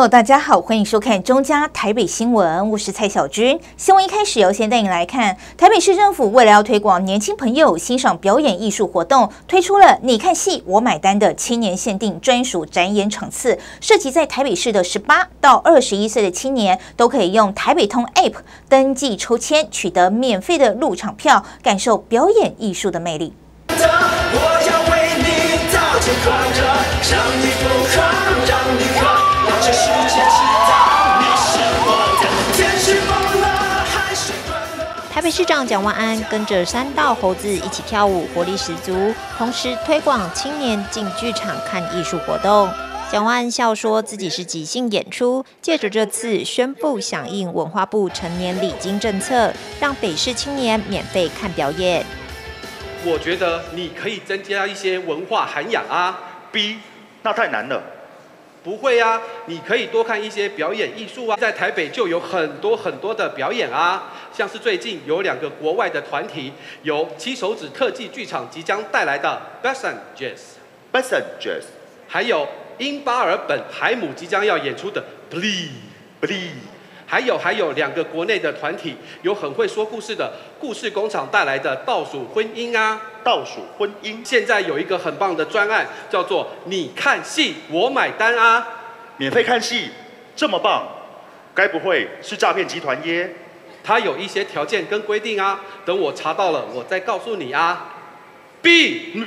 友，大家好，欢迎收看中嘉台北新闻，我是蔡小军。新闻一开始要先带你来看，台北市政府为了要推广年轻朋友欣赏表演艺术活动，推出了你看戏我买单的青年限定专属展演场次，涉及在台北市的18到21岁的青年，都可以用台北通 App 登记抽签，取得免费的入场票，感受表演艺术的魅力。 我要为你造天狂热，让你疯狂，让你狂，让这世界知道你是我的天使疯了还是断了。 台北市长蒋万安跟着山道猴子一起跳舞，活力十足，同时推广青年进剧场看艺术活动。蒋万安笑说自己是即兴演出，借着这次宣布响应文化部成年礼金政策，让北市青年免费看表演。 我觉得你可以增加一些文化涵养啊。 B， 那太难了。 不会啊，你可以多看一些表演艺术啊。在台北就有很多的表演啊，像是最近有2个国外的团体，由七手指特技剧场即将带来的 Besson Jazz， 还有因巴尔本海姆即将要演出的 Blee。还有2个国内的团体，有很会说故事的故事工厂带来的倒数婚姻啊。 倒数婚姻。 现在有一个很棒的专案，叫做你看戏我买单啊。 免费看戏，这么棒，该不会是诈骗集团耶？ 它有一些条件跟规定啊，等我查到了，我再告诉你啊。B，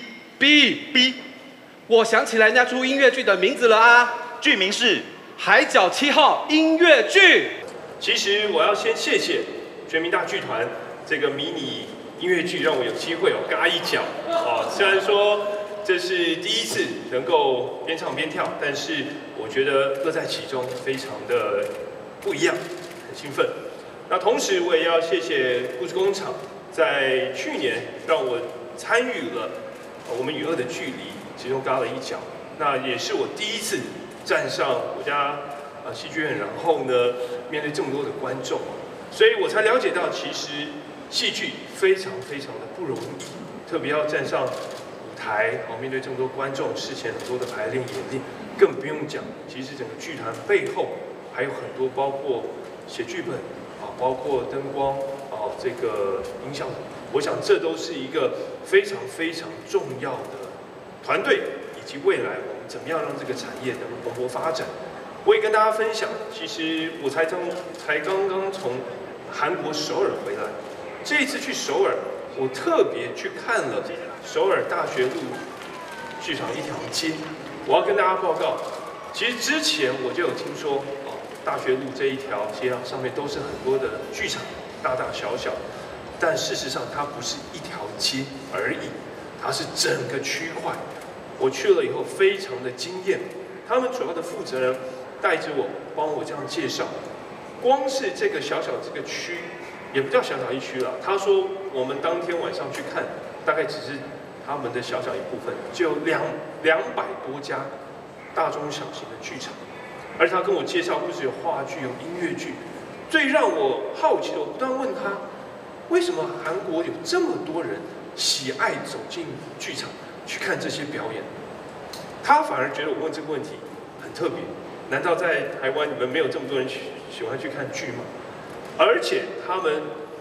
我想起来那出音乐剧的名字了啊， 剧名是海角7号音乐剧。 其实我要先谢谢全民大剧团这个迷你音乐剧，让我有机会嘎一脚。虽然说这是第一次能够边唱边跳，但是我觉得乐在其中，非常的不一样，很兴奋。那同时我也要谢谢故事工厂，在去年让我参与了我们与恶的距离，其中嘎了一脚。那也是我第一次站上我家戏剧院，然后呢面对这么多的观众，所以我才了解到，其实戏剧非常的不容易，特别要站上舞台，面对这么多观众，事前很多的排练演练，更不用讲，其实整个剧团背后还有很多，包括写剧本包括灯光这个音效，我想这都是一个非常重要的团队，以及未来我们怎么样让这个产业能够蓬勃发展。我也跟大家分享，其实我才刚刚从韩国首尔回来，这一次去首尔，我特别去看了首尔大学路剧场一条街。我要跟大家报告，其实之前我就有听说大学路这一条街上面都是很多的剧场，大小，但事实上它不是一条街而已，它是整个区块。我去了以后非常的惊艳，他们主要的负责人带着我，帮我这样介绍，光是这个小这个区，也不叫小一区了。他说我们当天晚上去看，大概只是他们的小一部分，就有200多家大中小型的剧场，而且他跟我介绍，不只有话剧，有音乐剧。最让我好奇的，我不断问他，为什么韩国有这么多人喜爱走进剧场去看这些表演？他反而觉得我问这个问题很特别。难道在台湾你们没有这么多人喜欢去看剧吗？而且他们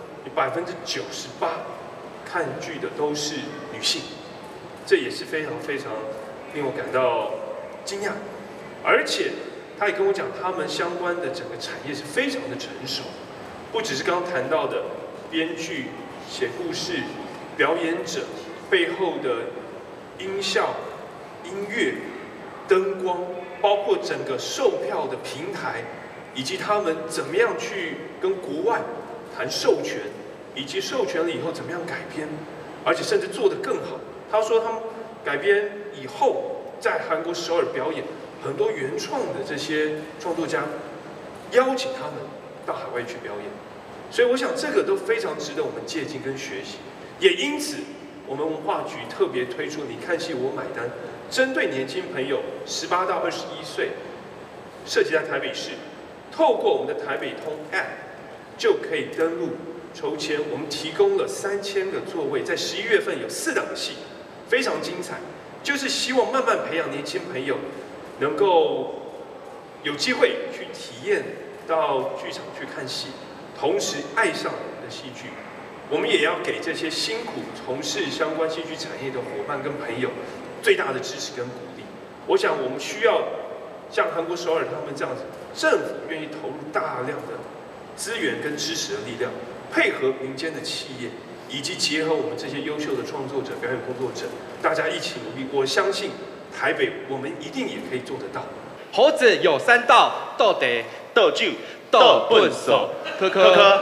98%看剧的都是女性，这也是非常令我感到惊讶。而且他也跟我讲，他们相关的整个产业是非常的成熟，不只是刚刚谈到的编剧、写故事、表演者背后的音效、音乐、灯光，包括整个售票的平台，以及他们怎么样去跟国外谈授权，以及授权了以后怎么样改编，而且甚至做得更好。他说他们改编以后在韩国首尔表演，很多原创的这些创作家邀请他们到海外去表演，所以我想这个都非常值得我们借鉴跟学习。也因此，我们文化局特别推出你看戏我买单，针对年轻朋友18到21岁，涉及在台北市，透过我们的台北通 App 就可以登录抽签。我们提供了3000个座位，在11月份有4档戏，非常精彩，就是希望慢慢培养年轻朋友能够有机会去体验到剧场去看戏，同时爱上我们的戏剧。我们也要给这些辛苦从事相关戏剧产业的伙伴跟朋友最大的支持跟鼓励。我想我们需要像韩国首尔他们这样子，政府愿意投入大量的资源跟支持的力量，配合民间的企业，以及结合我们这些优秀的创作者、表演工作者，大家一起努力。我相信台北我们一定也可以做得到。 猴子有3道：斗茶、 斗酒、 斗笨手、科科。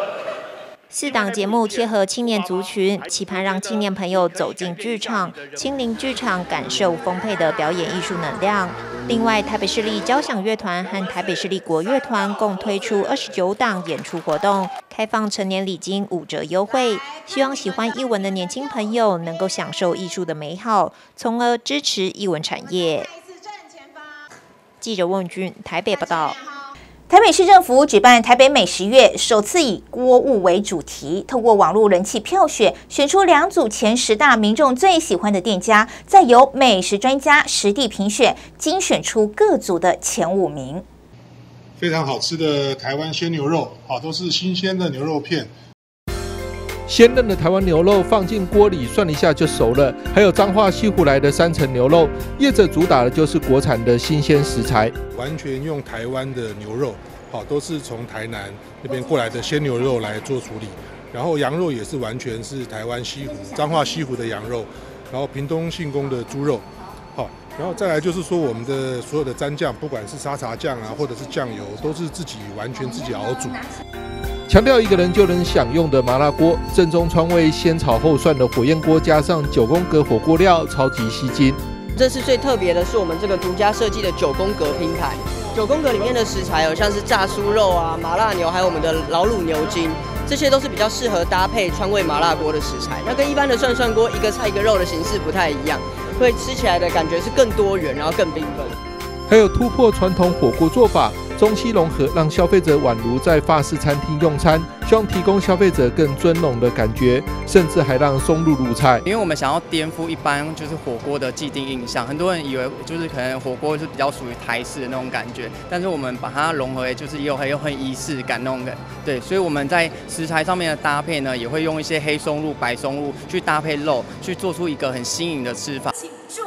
4档节目贴合青年族群，期盼让青年朋友走进剧场，亲临剧场，感受丰沛的表演艺术能量。另外，台北市立交响乐团和台北市立国乐团共推出29档演出活动，开放成年礼金5折优惠，希望喜欢艺文的年轻朋友能够享受艺术的美好，从而支持艺文产业。记者问君台北报道。 台北市政府举办台北美食月，首次以锅物为主题，透过网络人气票选，选出2组前10大民众最喜欢的店家，再由美食专家实地评选，精选出各组的前5名。 非常好吃的台湾鲜牛肉，都是新鲜的牛肉片。 鲜嫩的台湾牛肉放进锅里涮一下就熟了，还有彰化西湖来的3层牛肉，业者主打的就是国产的新鲜食材， 完全用台湾的牛肉，都是从台南那边过来的鲜牛肉来做处理，然后羊肉也是完全是台湾西湖、彰化西湖的羊肉，然后屏东信丰的猪肉，然后再来就是说我们的所有的蘸酱，不管是沙茶酱啊，或者是酱油，都是完全自己熬煮。 强调1个人就能享用的麻辣锅，正宗川味先炒后涮的火焰锅，加上9宫格火锅料，超级吸睛。 这次最特别的是我们这个独家设计的9宫格拼盘。9宫格里面的食材像是炸酥肉啊、麻辣牛，还有我们的老卤牛筋，这些都是比较适合搭配川味麻辣锅的食材。那跟一般的涮涮锅一个菜一个肉的形式不太一样，会吃起来的感觉是更多元，然后更缤纷。 还有突破传统火锅做法。 中西融合，让消费者宛如在法式餐厅用餐，希望提供消费者更尊荣的感觉，甚至还让松露入菜。 因为我们想要颠覆一般就是火锅的既定印象，很多人以为就是可能火锅是比较属于台式的那种感觉，但是我们把它融合，就是也有很仪式感那种感。对，所以我们在食材上面的搭配呢，也会用一些黑松露、白松露去搭配肉，去做出一个很新颖的吃法。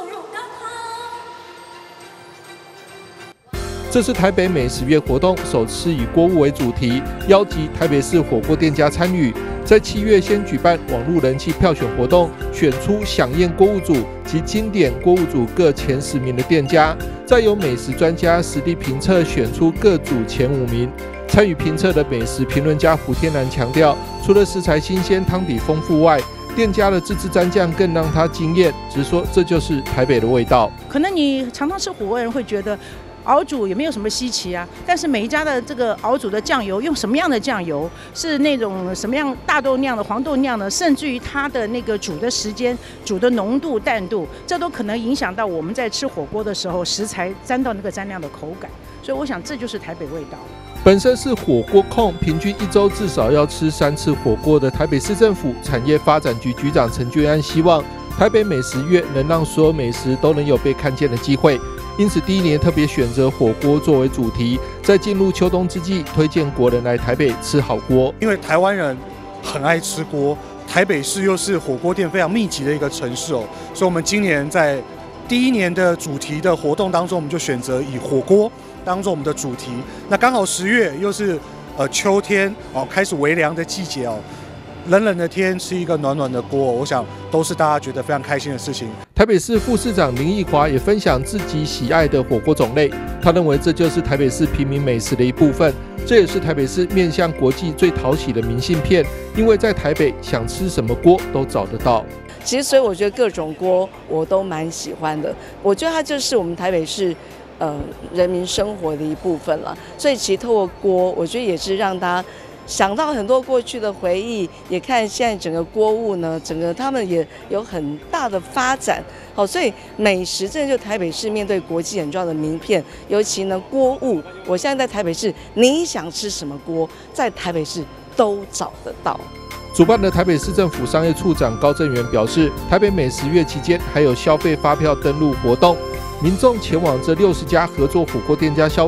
这是台北美食月活动首次以锅物为主题，邀集台北市火锅店家参与。在7月先举办网络人气票选活动，选出响宴锅物组及经典锅物组各前10名的店家，再由美食专家实地评测，选出各组前5名。参与评测的美食评论家胡天南强调，除了食材新鲜、汤底丰富外，店家的自制蘸酱更让他惊艳，直说这就是台北的味道。 可能你常常吃火锅的人会觉得。 熬煮也没有什么稀奇啊，但是每一家的这个熬煮的酱油用什么样的酱油，是那种什么样大豆酿的、黄豆酿的，甚至于它的那个煮的时间、煮的浓度、淡度，这都可能影响到我们在吃火锅的时候食材沾到那个蘸料的口感。所以我想这就是台北味道。 本身是火锅控，平均1周至少要吃3次火锅的台北市政府产业发展局局长陈俊安希望，台北美食月能让所有美食都能有被看见的机会。 因此，第1年特别选择火锅作为主题，在进入秋冬之际，推荐国人来台北吃好锅。 因为台湾人很爱吃锅，台北市又是火锅店非常密集的一个城市哦，所以我们今年在第1年的主题的活动当中，我们就选择以火锅当做我们的主题。那刚好10月又是秋天哦，开始微凉的季节哦。 冷冷的天，吃一个暖暖的锅，我想都是大家觉得非常开心的事情。 台北市副市长林奕华也分享自己喜爱的火锅种类，他认为这就是台北市平民美食的一部分，这也是台北市面向国际最讨喜的明信片，因为在台北想吃什么锅都找得到。 其实，所以我觉得各种锅我都蛮喜欢的，我觉得它就是我们台北市。人民生活的一部分了，所以其实透过锅，我觉得也是让大家想到很多过去的回忆，也看现在整个锅物呢，整个他们也有很大的发展。好，所以美食真的就台北市面对国际很重要的名片，尤其呢锅物，我现在在台北市，你想吃什么锅，在台北市都找得到。 主办的台北市政府商业处长高正元表示，台北美食月期间还有消费发票登录活动。民众前往这60家合作火锅店家消费，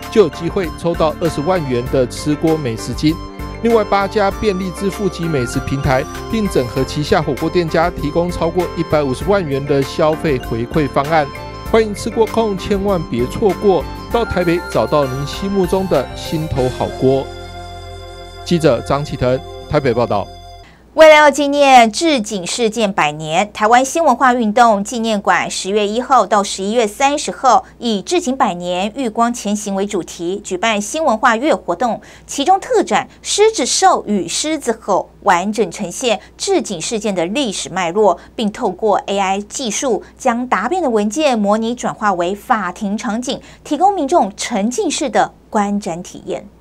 就有机会抽到20万元的吃锅美食金。另外8家便利支付及美食平台，并整合旗下火锅店家，提供超过150万元的消费回馈方案。欢迎吃锅控千万别错过，到台北找到您心目中的心头好锅。记者张启腾台北报道。 为了要纪念治警事件100年，台湾新文化运动纪念馆10月1号到11月30号以治警100年浴光前行为主题，举办新文化月活动，其中特展《狮子兽与狮子吼》完整呈现治警事件的历史脉络，并透过 AI 技术将答辩的文件模拟转化为法庭场景，提供民众沉浸式的观展体验。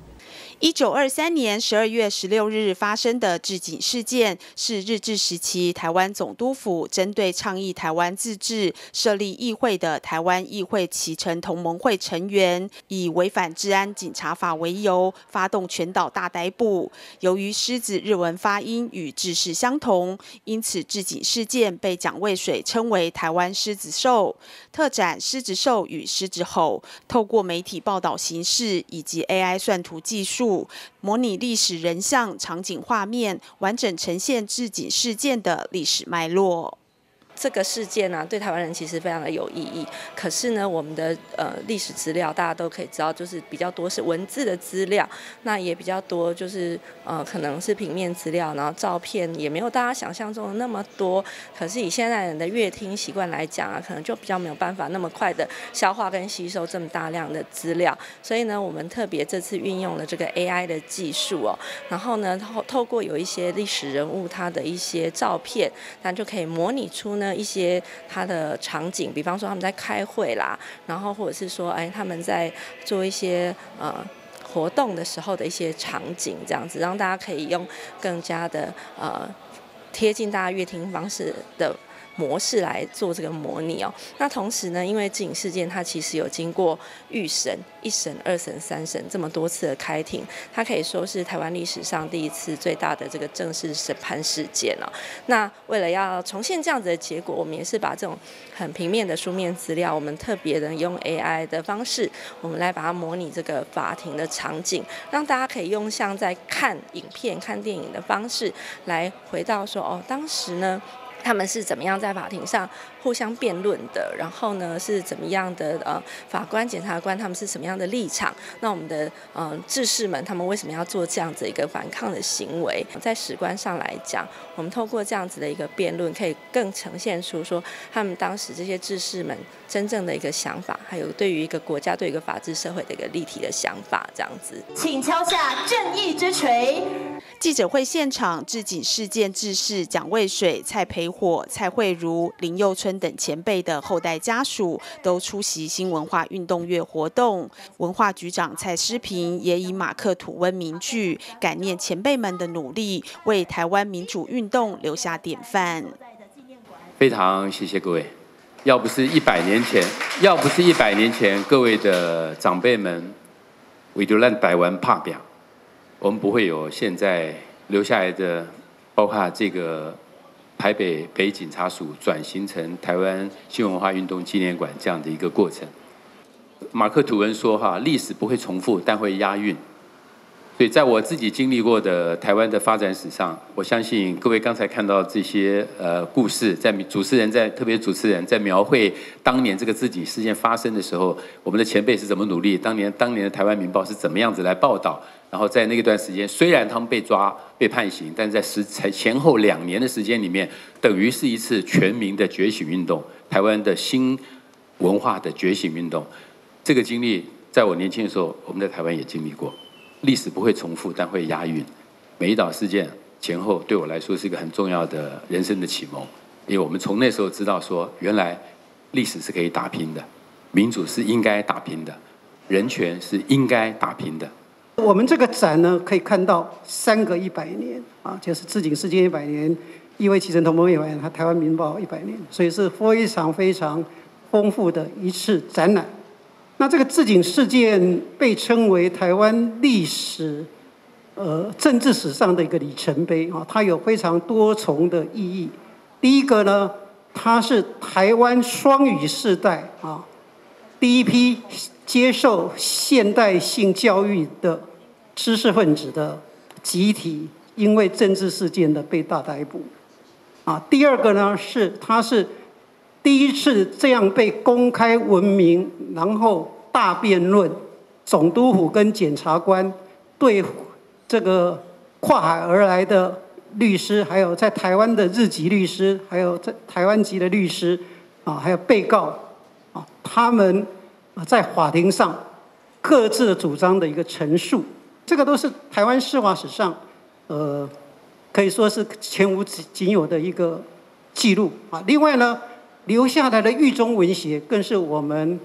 1923年12月16日发生的治警事件，是日治时期台湾总督府针对倡议台湾自治、设立议会的台湾议会期成同盟会成员，以违反治安警察法为由，发动全岛大逮捕。由于狮子日文发音与制式相同，因此治警事件被蒋渭水称为台湾狮子兽。特展《狮子兽与狮子吼》，透过媒体报道形式以及 AI 算图技术，模拟历史人像、场景画面，完整呈现治警事件的历史脉络。 这个事件呢，对台湾人其实非常的有意义。可是呢，我们的历史资料大家都可以知道，就是比较多是文字的资料，那也比较多就是可能是平面资料，然后照片也没有大家想象中的那么多。可是以现在人的阅听习惯来讲啊，可能就比较没有办法那么快的消化跟吸收这么大量的资料。所以呢，我们特别这次运用了这个 AI 的技术哦，然后呢，透过有一些历史人物他的一些照片，那就可以模拟出呢一些他的场景，比方说他们在开会啦，然后或者是说，他们在做一些活动的时候的一些场景，这样子让大家可以用更加的贴近大家阅听方式的模式来做这个模拟哦。那同时呢，因为治警事件它其实有经过预审、1审、2审、3审这么多次的开庭，它可以说是台湾历史上第一次最大的这个正式审判事件哦。那为了要重现这样子的结果，我们也是把这种很平面的书面资料，我们特别的用 AI 的方式，我们来把它模拟这个法庭的场景，让大家可以用像在看影片、看电影的方式来回到说，哦，当时呢，他们是怎么样在法庭上互相辩论的，然后呢是怎么样的法官、检察官他们是什么样的立场？那我们的志士们他们为什么要做这样子一个反抗的行为？在史观上来讲，我们透过这样子的一个辩论，可以更呈现出说他们当时这些志士们真正的一个想法，还有对于一个国家、对于一个法治社会的一个立体的想法，这样子。 请敲下正义之锤。记者会现场，治警事件志士蒋渭水、蔡培火、蔡慧如、林佑春等前辈的后代家属都出席新文化运动月活动。文化局长蔡诗平也以马克吐温名句感念前辈们的努力，为台湾民主运动留下典范。 非常谢谢各位。要不是100年前各位的长辈们为着让台湾打拼，我们不会有现在留下来的，包括这个台北北警察署转型成台湾新文化运动纪念馆这样的一个过程。马克吐温说哈，历史不会重复，但会押韵。所以在我自己经历过的台湾的发展史上，我相信各位刚才看到这些故事，特别主持人在描绘当年这个治警事件发生的时候，我们的前辈是怎么努力，当年的台湾民报是怎么样子来报道，然后在那段时间，虽然他们被抓被判刑，但是在前后2年的时间里面，等于是一次全民的觉醒运动，台湾的新文化的觉醒运动。这个经历在我年轻的时候，我们在台湾也经历过。历史不会重复，但会押韵。美丽岛事件前后对我来说是一个很重要的人生的启蒙，因为我们从那时候知道说，原来历史是可以打拼的，民主是应该打拼的，人权是应该打拼的。 我们这个展呢，可以看到3个100年啊，就是治警事件100年，议会期成同盟会100年，和台湾民报100年，所以是非常非常丰富的一次展览。那这个治警事件被称为台湾历史、政治史上的一个里程碑啊，它有非常多重的意义。第一个呢，它是台湾双语世代啊第一批接受现代性教育的知识分子的集体，因为政治事件的被大逮捕。第二个呢是他是第一次这样被公开闻名，然后大辩论，总督府跟检察官对这个跨海而来的律师，还有在台湾的日籍律师，还有在台湾籍的律师还有被告他们在法庭上各自的主张的一个陈述，这个都是台湾司法史上可以说是前无仅有的一个记录另外呢，留下来的狱中文学更是我们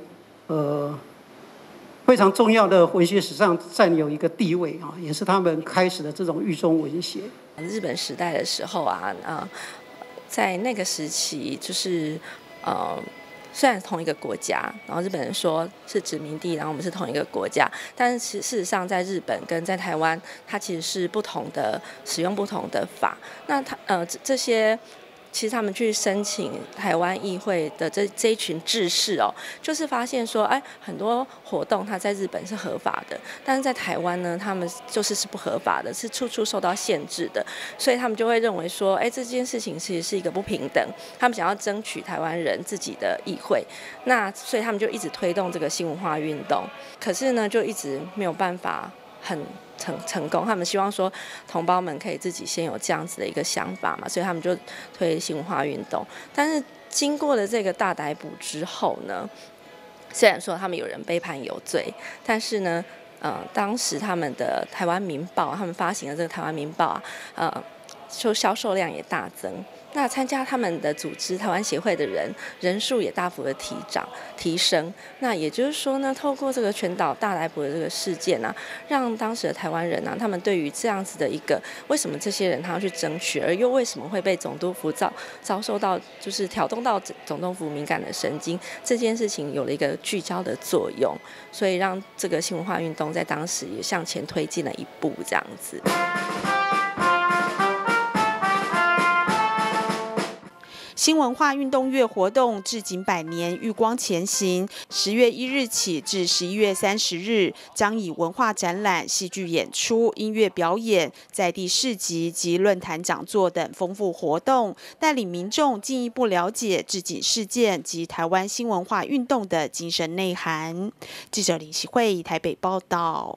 非常重要的文学史上占有一个地位也是他们开始的这种狱中文学。 日本时代的时候在那个时期就是虽然同一个国家，然后日本人说是殖民地，然后我们是同一个国家，但是事实上在日本跟在台湾，它其实是不同的，使用不同的法。那这些其实他们去申请台湾议会的这一群志士就是发现说，很多活动它在日本是合法的，但是在台湾呢，他们是不合法的，是处处受到限制的，所以他们就会认为说，这件事情其实是一个不平等，他们想要争取台湾人自己的议会，那所以他们就一直推动这个新文化运动，可是呢，就一直没有办法很成功，他们希望说同胞们可以自己先有这样子的一个想法嘛，所以他们就推新文化运动。但是经过了这个大逮捕之后呢，虽然说他们有人被判有罪，但是呢，当时他们的台湾民报，他们发行的这个台湾民报就销售量也大增。那参加他们的组织台湾协会的人数也大幅的提升。那也就是说呢，透过这个全岛大逮捕的这个事件让当时的台湾人他们对于这样子的一个为什么这些人他要去争取，而又为什么会被总督府遭受到就是挑动到总督府敏感的神经，这件事情有了一个聚焦的作用，所以让这个新文化运动在当时也向前推进了一步，这样子。 新文化运动月活动至今100年，裕光前行。10月1日起至11月30日，将以文化展览、戏剧演出、音乐表演、在地市集及论坛讲座等丰富活动，带领民众进一步了解治警事件及台湾新文化运动的精神内涵。记者林希慧台北报道。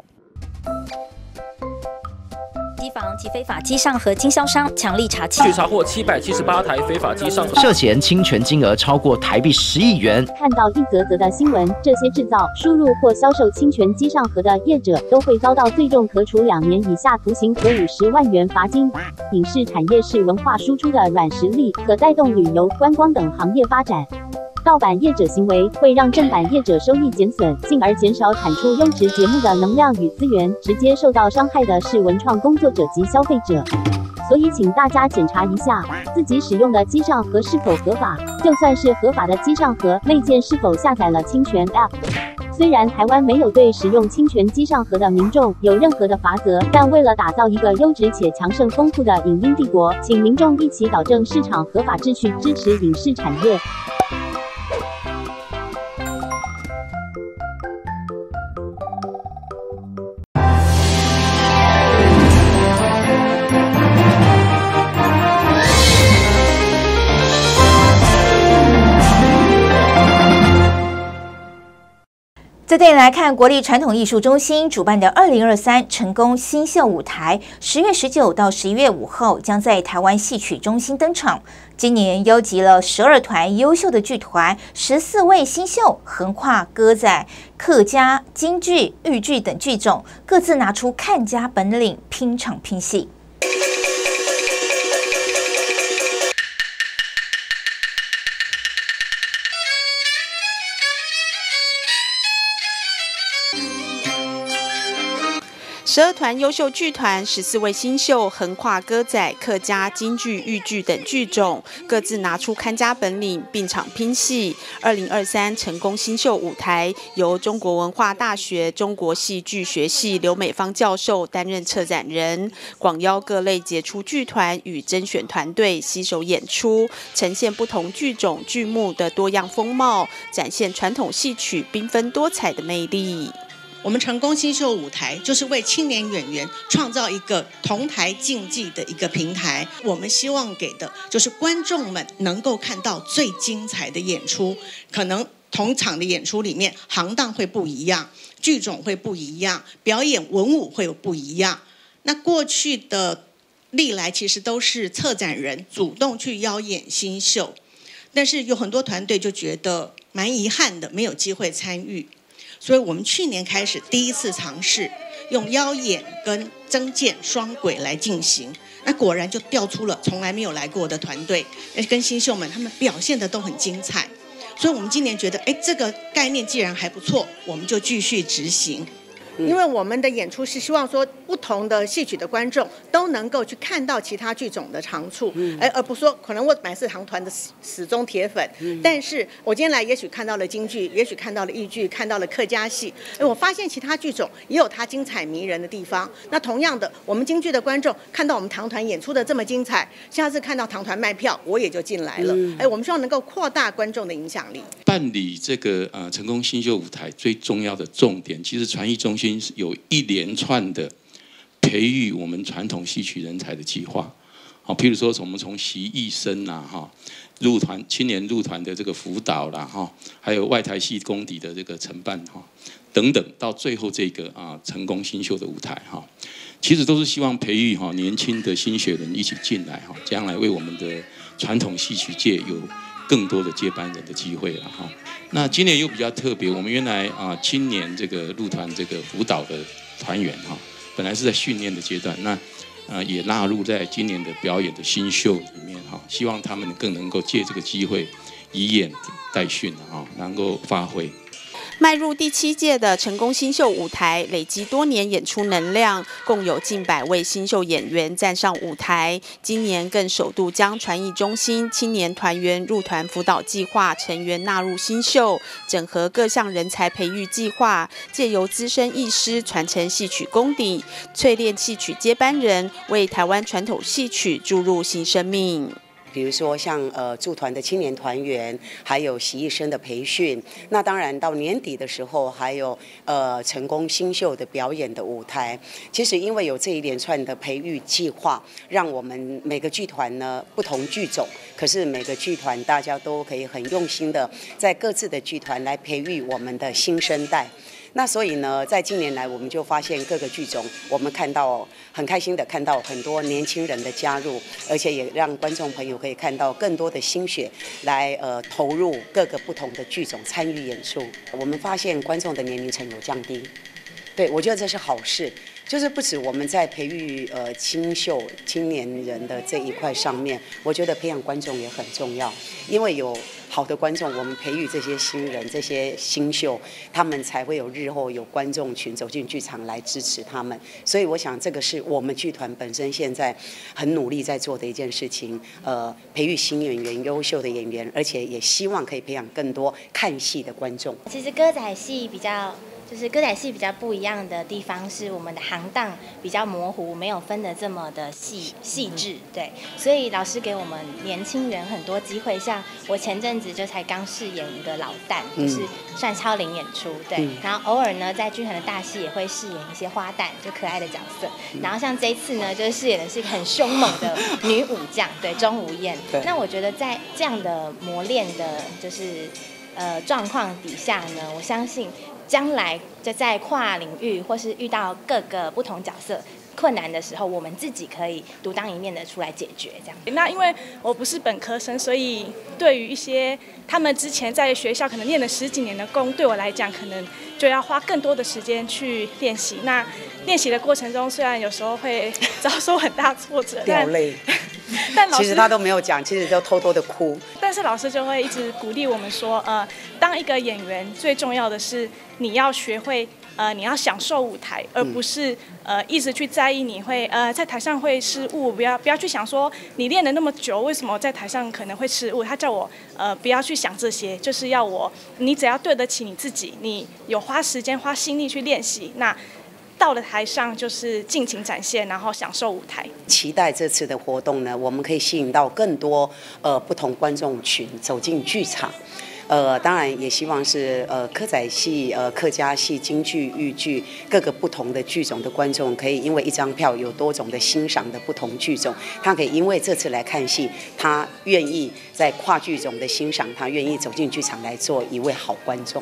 机房及非法机上盒经销商强力查缉， 据查获778台非法机上盒， 涉嫌侵权金额超过台币10亿元。 看到一则则的新闻，这些制造、输入或销售侵权机上盒的业者都会遭到最重可处2年以下徒刑和50万元罚金。影视产业是文化输出的软实力，可带动旅游、观光等行业发展。盗版业者行为会让正版业者收益减损，进而减少产出优质节目的能量与资源，直接受到伤害的是文创工作者及消费者。所以请大家检查一下自己使用的机上盒是否合法，就算是合法的机上盒，内建是否下载了侵权 App。虽然台湾没有对使用侵权机上盒的民众有任何的罚则，但为了打造一个优质且强盛丰富的影音帝国，请民众一起导正市场合法秩序，支持影视产业。 再带你来看国立传统艺术中心主办的2023成功新秀舞台，10月19到11月5号将在台湾戏曲中心登场。今年邀集了12团优秀的剧团，14位新秀，横跨歌仔、客家、京剧、豫剧等剧种，各自拿出看家本领，拼场拼戏。 12团优秀剧团，14位新秀横跨歌仔、客家、京剧、豫剧等剧种，各自拿出看家本领，并场拼戏。2023成功新秀舞台由中国文化大学中国戏剧学系刘美芳教授担任策展人，广邀各类杰出剧团与甄选团队携手演出，呈现不同剧种剧目的多样风貌，展现传统戏曲缤纷多彩的魅力。 我们成功新秀舞台就是为青年演员创造一个同台竞技的一个平台。我们希望给的就是观众们能够看到最精彩的演出。可能同场的演出里面，行当会不一样，剧种会不一样，表演文武会有不一样。那过去的历来其实都是策展人主动去邀演新秀，但是有很多团队就觉得蛮遗憾的，没有机会参与。所以我们去年开始第一次尝试用邀演跟征件双轨来进行，那果然就调出了从来没有来过的团队，跟新秀们他们表现的都很精彩。所以我们今年觉得，这个概念既然还不错，我们就继续执行。因为我们的演出是希望说，不同的戏曲的观众都能够去看到其他剧种的长处，而不是说可能我本来是行团的死忠铁粉，但是我今天来也许看到了京剧，也许看到了豫剧，看到了客家戏，我发现其他剧种也有它精彩迷人的地方。那同样的，我们京剧的观众看到我们唐团演出的这么精彩，下次看到唐团卖票，我也就进来了。我们希望能够扩大观众的影响力。 办理这个成功新秀舞台最重要的重点，其实传艺中心有一连串的培育我们传统戏曲人才的计划，好，譬如说我们从习艺生啦，哈，入团青年入团的这个辅导啦，哈，还有外台戏功底的这个承办哈，等等，到最后这个成功新秀的舞台哈，其实都是希望培育年轻的新血人一起进来哈，将来为我们的传统戏曲界有更多的接班人的机会了哈。那今年又比较特别，我们原来青年这个入团这个辅导的团员哈，本来是在训练的阶段，那也纳入在今年的表演的新秀里面哈，希望他们更能够借这个机会以演代训哈，能够发挥。 迈入第7届的成功新秀舞台，累积多年演出能量，共有近100位新秀演员站上舞台。今年更首度将传艺中心青年团员入团辅导计划成员纳入新秀，整合各项人才培育计划，借由资深艺师传承戏曲功底，淬炼戏曲接班人，为台湾传统戏曲注入新生命。 比如说像驻团的青年团员，还有习艺生的培训，那当然到年底的时候，还有成功新秀的表演的舞台。其实因为有这一连串的培育计划，让我们每个剧团呢不同剧种，可是每个剧团大家都可以很用心的在各自的剧团来培育我们的新生代。那所以呢，在近年来，我们就发现各个剧种，我们看到很开心的看到很多年轻人的加入，而且也让观众朋友可以看到更多的心血来投入各个不同的剧种参与演出。我们发现观众的年龄层有降低，对，我觉得这是好事。就是不止我们在培育青秀青年人的这一块上面，我觉得培养观众也很重要，因为有好的观众，我们培育这些新人、这些新秀，他们才会有日后有观众群走进剧场来支持他们。所以我想这个是我们剧团本身现在很努力在做的一件事情，培育新演员、优秀的演员，而且也希望可以培养更多看戏的观众。 其实歌仔戏比较不一样的地方是我们的行当比较模糊，没有分得这么的细致，对，所以老师给我们年轻人很多机会，像我前阵子就才刚饰演一个老旦，就是算超龄演出，对，然后偶尔呢在剧团的大戏也会饰演一些花旦，就可爱的角色，然后像这一次呢，就是饰演的是一个很凶猛的女武将，对，钟无艳，那我觉得在这样的磨练的，就是状况底下呢，我相信将来就在跨领域或是遇到各个不同角色困难的时候，我们自己可以独当一面的出来解决这样。 那因为我不是本科生，所以对于一些他们之前在学校可能念了10几年的功，对我来讲可能就要花更多的时间去练习。那练习的过程中，虽然有时候会遭受很大挫折， 掉泪。 但老师其实他都没有讲，其实就偷偷的哭。 但是老师就会一直鼓励我们说，当一个演员最重要的是你要学会你要享受舞台，而不是一直去在意你会在台上会失误，不要去想说你练了那么久，为什么在台上可能会失误？他叫我不要去想这些，就是要你只要对得起你自己，你有花时间花心力去练习，那到了台上就是尽情展现，然后享受舞台。 期待这次的活动呢，我们可以吸引到更多不同观众群走进剧场。当然也希望是科仔戏、客家戏、京剧、豫剧各个不同的剧种的观众，可以因为一张票有多种的欣赏的不同剧种，他可以因为这次来看戏，他愿意在跨剧种的欣赏，他愿意走进剧场来做一位好观众。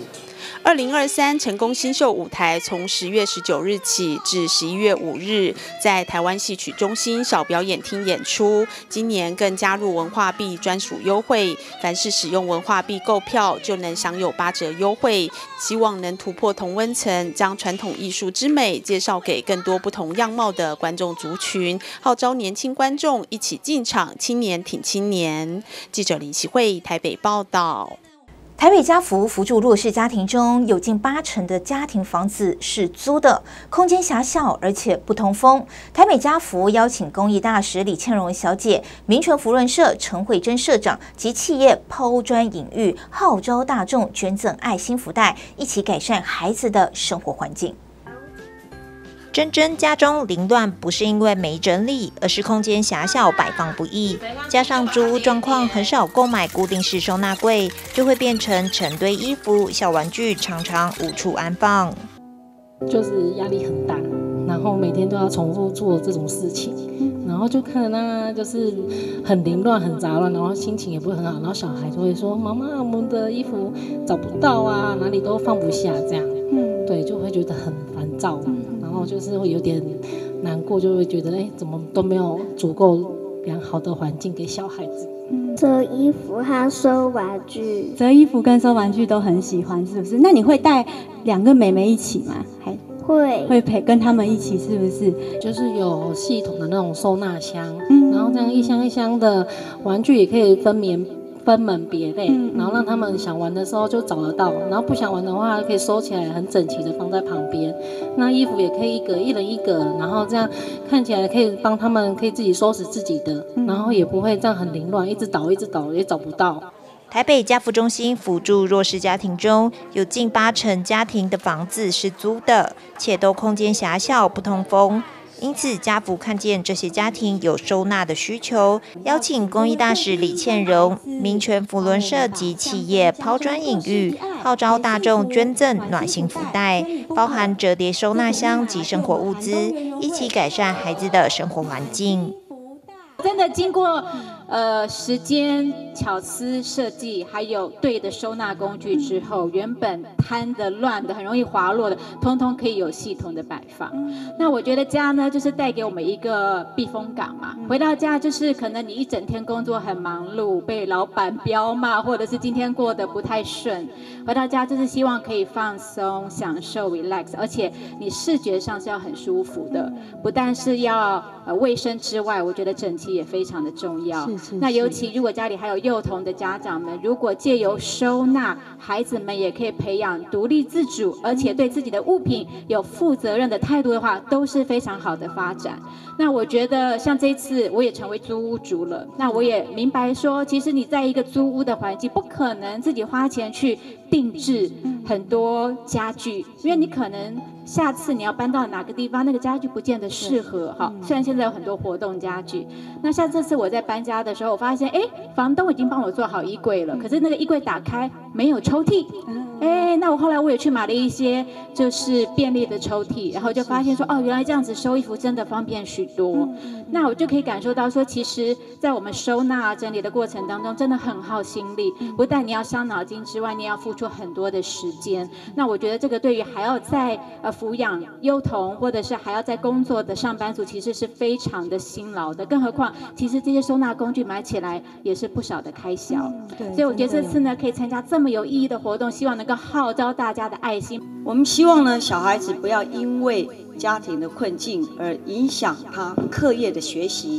2023成功新秀舞台从10月19日起至11月5日，在台湾戏曲中心小表演厅演出。今年更加入文化币专属优惠，凡是使用文化币购票就能享有8折优惠。希望能突破同温层，将传统艺术之美介绍给更多不同样貌的观众族群，号召年轻观众一起进场，青年挺青年。记者林启慧台北报道。 台北家福扶助弱势家庭中，有近80%的家庭房子是租的，空间狭小，而且不通风。台北家福邀请公益大使李倩蓉小姐、民权扶轮社陈慧珍社长及企业抛砖引玉，号召大众捐赠爱心福袋，一起改善孩子的生活环境。 珍珍家中凌乱不是因为没整理，而是空间狭小摆放不易，加上租屋状况很少购买固定式收纳柜，就会变成成堆衣服、小玩具常常无处安放， 就是压力很大，然后每天都要重复做这种事情，然后就看着那就是很凌乱很杂乱，然后心情也不会很好，然后小孩就会说妈妈，我们的衣服找不到啊，哪里都放不下这样，对，就会觉得很烦躁，然后就是会有点难过，就会觉得怎么都没有足够良好的环境给小孩子。 折衣服和收玩具， 折衣服跟收玩具都很喜欢，是不是？那你会带2个妹妹一起吗？还会陪跟他们一起，是不是？ 就是有系统的那种收纳箱，然后这样一箱一箱的玩具也可以分门别类，然后让他们想玩的时候就找得到，然后不想玩的话可以收起来，很整齐的放在旁边。那衣服也可以一人一个，然后这样看起来可以帮他们可以自己收拾自己的，然后也不会这样很凌乱，一直倒也找不到。 台北家福中心扶助弱势家庭中，有近80%家庭的房子是租的，且都空间狭小不通风。因此，家福看见这些家庭有收纳的需求，邀请公益大使李倩蓉、民权扶轮社及企业抛砖引玉，号召大众捐赠暖心福袋，包含折叠收纳箱及生活物资，一起改善孩子的生活环境。 真的经过时间巧思设计，还有对的收纳工具之后，原本摊的乱的很容易滑落的，通通可以有系统的摆放。那我觉得家呢，就是带给我们一个避风港嘛。回到家就是可能你一整天工作很忙碌，被老板彪骂，或者是今天过得不太顺，回到家就是希望可以放松、享受、relax， 而且你视觉上是要很舒服的，不但是要卫生之外，我觉得整齐也非常的重要。那尤其如果家里还有幼童的家长们，如果借由收纳，孩子们也可以培养独立自主，而且对自己的物品有负责任的态度的话，都是非常好的发展。那我觉得像这一次我也成为租屋族了，那我也明白说，其实你在一个租屋的环境，不可能自己花钱去定制很多家具，因为你可能下次你要搬到哪个地方，那个家具不见得适合哈。虽然现在有很多活动家具，那像这次我在搬家的时候，我发现房东已经帮我做好衣柜了，可是那个衣柜打开没有抽屉。那我后来我也去买了一些就是便利的抽屉，然后就发现说原来这样子收衣服真的方便许多。那我就可以感受到说，其实在我们收纳整理的过程当中，真的很耗心力，不但你要伤脑筋之外，你也要付出很多的时间。那我觉得这个对于还要在抚养幼童或者是还要在工作的上班族，其实是非常的辛劳的。更何况，其实这些收纳工具买起来也是不少的开销。所以我觉得这次呢，可以参加这么有意义的活动，希望能够号召大家的爱心。 我们希望呢，小孩子不要因为家庭的困境而影响他课业的学习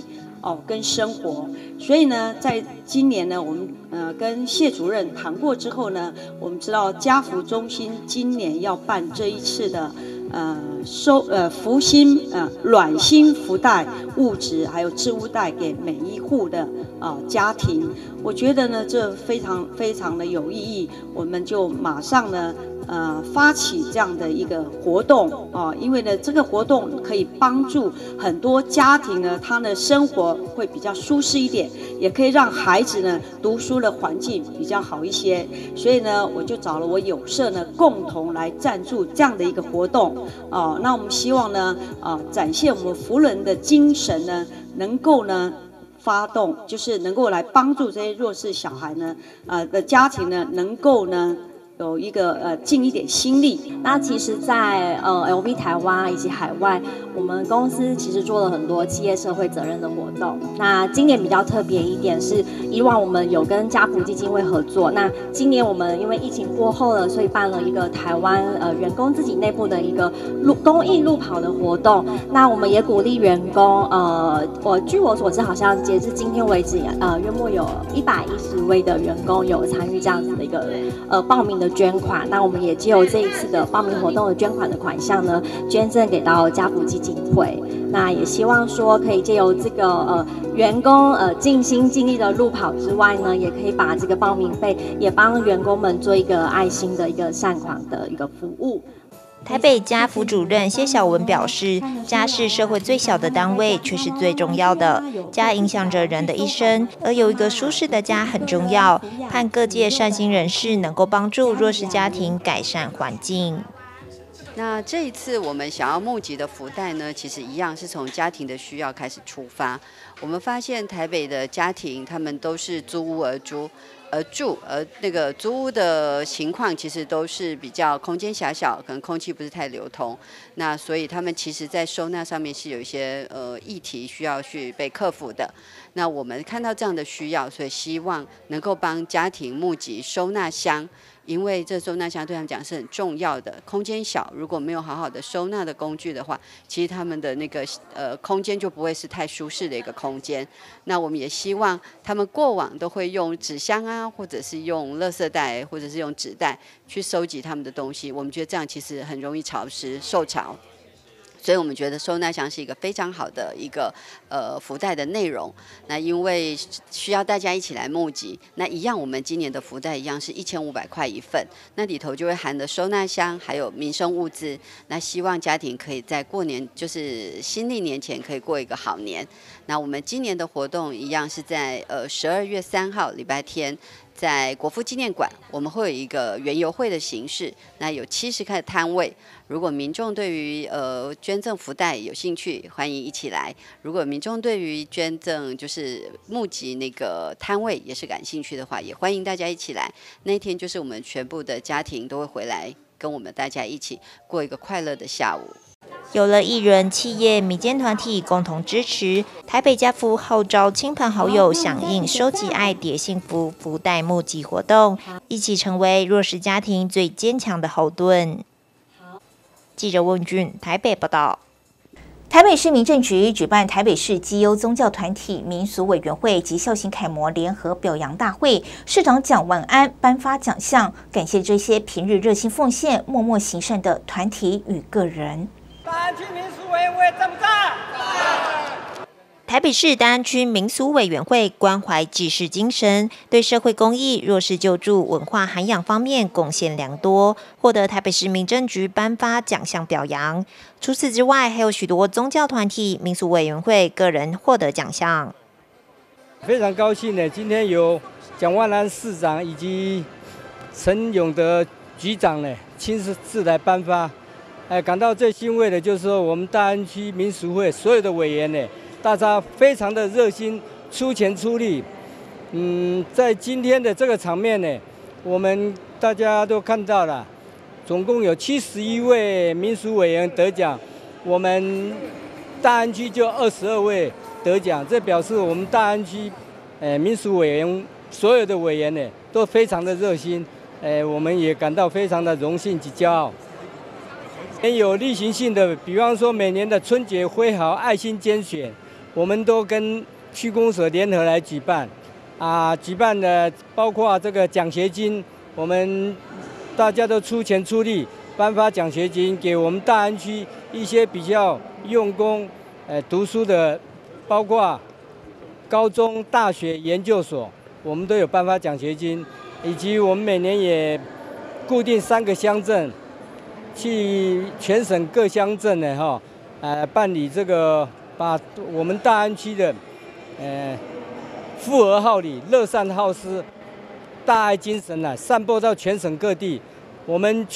跟生活。所以呢，在今年呢，我们跟谢主任谈过之后呢，我们知道家福中心今年要办这一次的福心暖心福袋物质还有置物袋给每一户的家庭，我觉得呢这非常非常的有意义，我们就马上呢发起这样的一个活动因为呢这个活动可以帮助很多家庭呢，他的生活会比较舒适一点，也可以让孩子呢读书的环境比较好一些，所以呢我就找了我友社呢共同来赞助这样的一个活动那我们希望呢展现我们福伦的精神呢，能够呢发动，就是能够来帮助这些弱势小孩呢的家庭呢，能够呢有一个尽一点心力。 那其实在LV 台湾以及海外，我们公司其实做了很多企业社会责任的活动。那今年比较特别一点是，以往我们有跟家福基金会合作，那今年我们因为疫情过后了，所以办了一个台湾员工自己内部的一个公益路跑的活动。那我们也鼓励员工据我所知，好像截至今天为止约莫有110位的员工有参与这样子的一个报名的捐款，那我们也借由这一次的报名活动的捐款的款项呢，捐赠给到家福基金会。那也希望说可以借由这个员工尽心尽力的路跑之外呢，也可以把这个报名费也帮员工们做一个爱心的一个善款的一个服务。 台北家福主任谢小文表示，家是社会最小的单位，却是最重要的。家影响着人的一生，而有一个舒适的家很重要。盼各界善心人士能够帮助弱势家庭改善环境。 那这一次我们想要募集的福袋呢，其实一样是从家庭的需要开始出发。我们发现台北的家庭，他们都是租屋而住，那个租屋的情况其实都是比较空间狭小，可能空气不是太流通。那所以他们其实在收纳上面是有一些议题需要去被克服的。那我们看到这样的需要，所以希望能够帮家庭募集收纳箱。因为这收纳箱对他们讲是很重要的，空间小，如果没有好好的收纳的工具的话，其实他们的那个空间就不会是太舒适的一个空间。那我们也希望他们过往都会用纸箱啊，或者是用垃圾袋，或者是用纸袋去收集他们的东西。我们觉得这样其实很容易潮湿受潮。所以我们觉得收纳箱是一个非常好的一个福袋的内容。那因为需要大家一起来募集，那一样我们今年的福袋一样是1500块一份，那里头就会含的收纳箱还有民生物资。那希望家庭可以在过年就是新历年前可以过一个好年。那我们今年的活动一样是在12月3号礼拜天。在国父纪念馆，我们会有一个园游会的形式，那有70个摊位。如果民众对于捐赠福袋有兴趣，欢迎一起来。如果民众对于捐赠就是募集那个摊位也是感兴趣的话，也欢迎大家一起来。那一天就是我们全部的家庭都会回来，跟我们大家一起过一个快乐的下午。 有了艺人、企业、民间团体共同支持，台北家福号召亲朋好友响应收集爱叠幸福福袋募集活动，一起成为弱势家庭最坚强的后盾。记者温俊台北报道。 台北市民政局举办台北市基优宗教团体民俗委员会及孝行楷模联合表扬大会，市长蒋万安颁发奖项，感谢这些平日热心奉献、默默行善的团体与个人。 大安区民俗委员会赞不赞？ 台北市大安区民俗委员会关怀济世精神，对社会公益、弱势救助、文化涵养方面贡献良多，获得台北市民政局颁发奖项表扬。除此之外，还有许多宗教团体、民俗委员会个人获得奖项。 非常高兴呢，今天由蒋万安市长以及陈永德局长呢亲自来颁发。感到最欣慰的就是说，我们大安区民俗会所有的委员呢，大家非常的热心，出钱出力。在今天的这个场面呢，我们大家都看到了，总共有71位民俗委员得奖，我们大安区就22位得奖，这表示我们大安区民俗委员所有的委员呢都非常的热心，我们也感到非常的荣幸及骄傲。有例行性的，比方说每年的春节挥毫爱心捐选，我们都跟区公所联合来举办，举办的包括这个奖学金，我们大家都出钱出力颁发奖学金给我们大安区一些比较用功读书的，包括高中、大学、研究所，我们都有颁发奖学金，以及我们每年也固定3个乡镇，去全省各乡镇呢办理这个，把我们大安区的富而好礼、乐善好施、大爱精神散播到全省各地。我们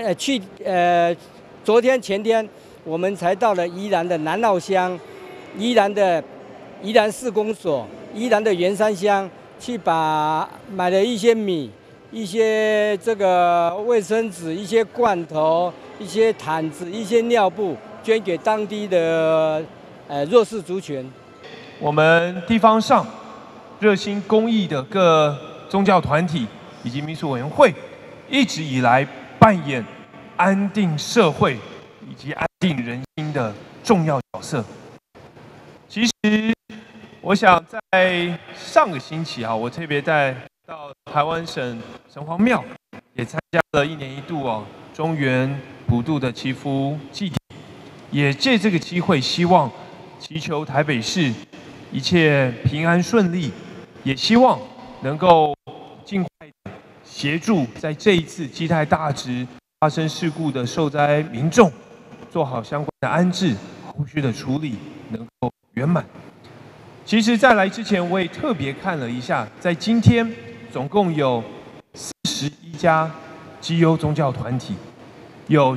昨天前天，我们才到了宜兰的南澳乡、宜兰市公所、宜兰的员山乡，去买了一些米、一些这个卫生纸、一些罐头、一些毯子、一些尿布，捐给当地的弱势族群。 我们地方上热心公益的各宗教团体以及民俗委员会，一直以来扮演安定社会以及安定人心的重要角色。其实，我想在上个星期我特别到台湾省城隍庙，也参加了1年1度中元普渡的祈福祭典，也借这个机会，希望祈求台北市一切平安顺利，也希望能够尽快协助在这一次基泰大直发生事故的受灾民众，做好相关的安置，后续的处理能够圆满。其实，在来之前，我也特别看了一下，在今天总共有41家基优宗教团体，有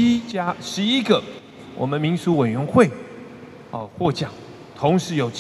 11个我们民俗委员会获奖，同时有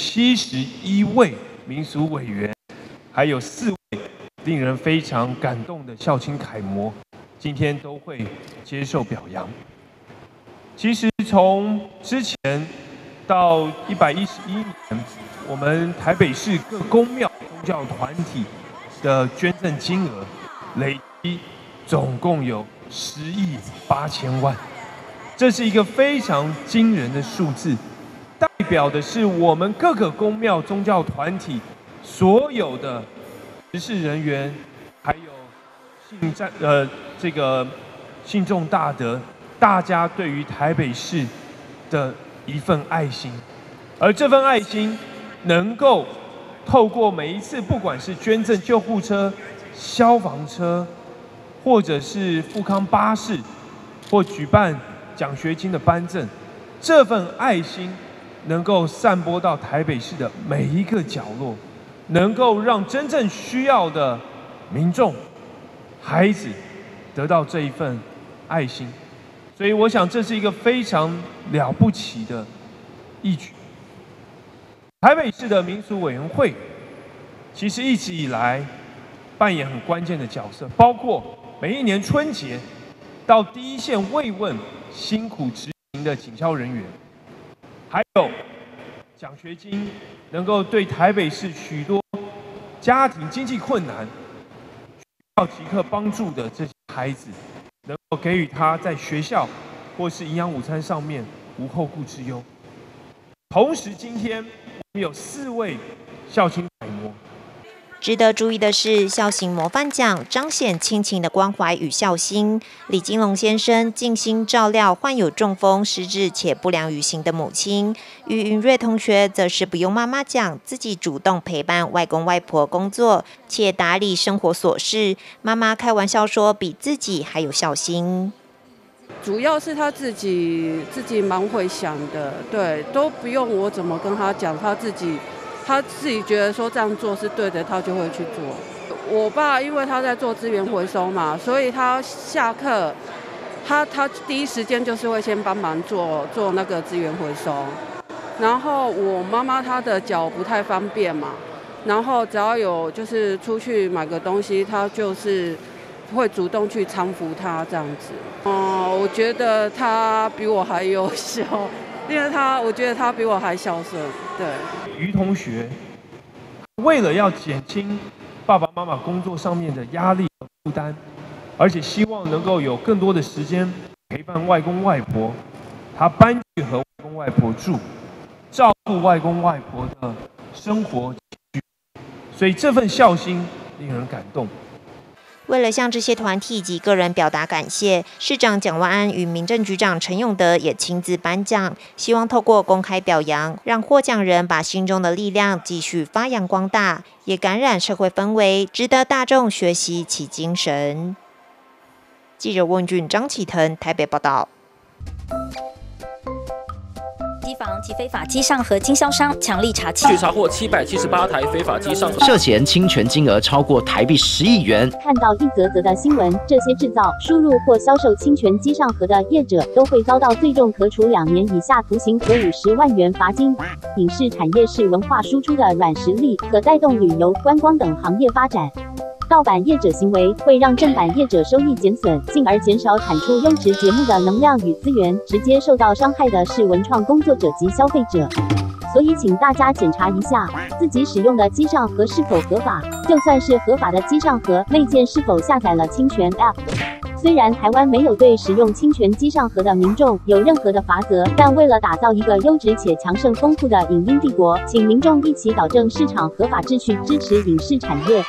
71位民俗委员，还有4位令人非常感动的孝亲楷模，今天都会接受表扬。其实从之前到111年，我们台北市各公庙宗教团体的捐赠金额累积总共有10亿8千万，这是一个非常惊人的数字，代表的是我们各个公庙宗教团体所有的执事人员，还有这个信众大德，大家对于台北市的一份爱心，而这份爱心能够透过每一次，不管是捐赠救护车、消防车，或者是富康巴士，或举办奖学金的颁赠，这份爱心能够散播到台北市的每一个角落，能够让真正需要的民众、孩子得到这一份爱心。所以我想这是一个非常了不起的义举。台北市的民俗委员会其实一直以来扮演很关键的角色，包括每一年春节到第一线慰问辛苦执行的警消人员，还有奖学金能够对台北市许多家庭经济困难、需要即刻帮助的这些孩子，能够给予他在学校或是营养午餐上面无后顾之忧。同时，今天我们有4位孝亲楷模。 值得注意的是，孝行模范奖彰显亲情的关怀与孝心。李金龙先生尽心照料患有中风、失智且不良于行的母亲，于云瑞同学则是不用妈妈讲，自己主动陪伴外公外婆工作，且打理生活琐事。妈妈开玩笑说，比自己还有孝心。 主要是他自己蛮会想的，对，都不用我怎么跟他讲，他自己觉得说这样做是对的，他就会去做。我爸因为他在做资源回收嘛，所以他下课，他第一时间就是会先帮忙做那个资源回收。然后我妈妈她的脚不太方便嘛，然后只要有就是出去买个东西，她就是会主动去搀扶他这样子。我觉得他比我还优秀，因为我觉得他比我还孝顺。对， 于同学为了要减轻爸爸妈妈工作上面的压力和负担，而且希望能够有更多的时间陪伴外公外婆，他搬去和外公外婆住，照顾外公外婆的生活，所以这份孝心令人感动。 为了向这些团体及个人表达感谢，市长蒋万安与民政局长陈永德也亲自颁奖，希望透过公开表扬，让获奖人把心中的力量继续发扬光大，也感染社会氛围，值得大众学习其精神。记者温俊、张启腾台北报道。 机房及非法机上盒经销商强力查缉， 据查获778台非法机上盒， 涉嫌侵权金额超过台币10亿元。 看到一则则的新闻，这些制造、输入或销售侵权机上盒的业者都会遭到最重可处2年以下徒刑和50万元罚金。影视产业是文化输出的软实力，可带动旅游、观光等行业发展。盗版业者行为会让正版业者收益减损，进而减少产出优质节目的能量与资源，直接受到伤害的是文创工作者及消费者。所以请大家检查一下自己使用的机上盒是否合法，就算是合法的机上盒，内建是否下载了侵权 App。虽然台湾没有对使用侵权机上盒的民众有任何的罚则，但为了打造一个优质且强盛丰富的影音帝国，请民众一起导正市场合法秩序，支持影视产业。